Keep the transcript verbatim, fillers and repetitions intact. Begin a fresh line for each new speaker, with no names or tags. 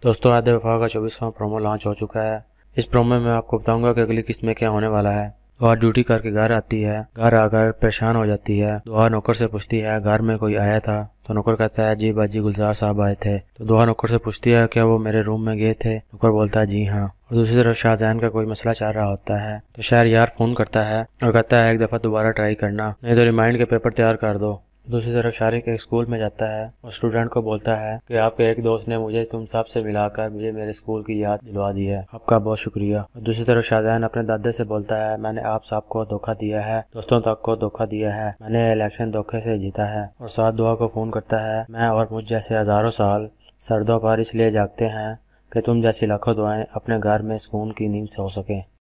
दोस्तों आज वफा का चौबीसवां प्रोमो लॉन्च हो चुका है। इस प्रोमो में आपको बताऊंगा कि अगली किस्त में क्या होने वाला है। दुआ ड्यूटी करके घर आती है, घर आकर परेशान हो जाती है। दुआ नौकर से पूछती है घर में कोई आया था, तो नौकर कहता है जी बाजी गुलजार साहब आए थे। तो दुआ नौकर से पूछती है क्या वो मेरे रूम में गए थे। नौकर बोलता है जी हाँ। और दूसरी तरफ शाहजहान का कोई मसला चल रहा होता है, तो शहर यार फोन करता है और कहता है एक दफा दोबारा ट्राई करना, नहीं तो रिमाइंड के पेपर तैयार कर दो। दूसरी तरफ शारिक एक स्कूल में जाता है और स्टूडेंट को बोलता है कि आपके एक दोस्त ने मुझे तुम सब से मिलाकर मुझे मेरे स्कूल की याद दिलवा दी है, आपका बहुत शुक्रिया। और दूसरी तरफ शाहजहान अपने दादे से बोलता है मैंने आप सबको धोखा दिया है, दोस्तों तक को धोखा दिया है, मैंने इलेक्शन धोखे से जीता है। और साथ दुआ को फोन करता है मैं और मुझ जैसे हजारों साल सर्दों पर इसलिए जागते हैं कि तुम जैसी लाखों दुआएं अपने घर में सुकून की नींद सो सकें।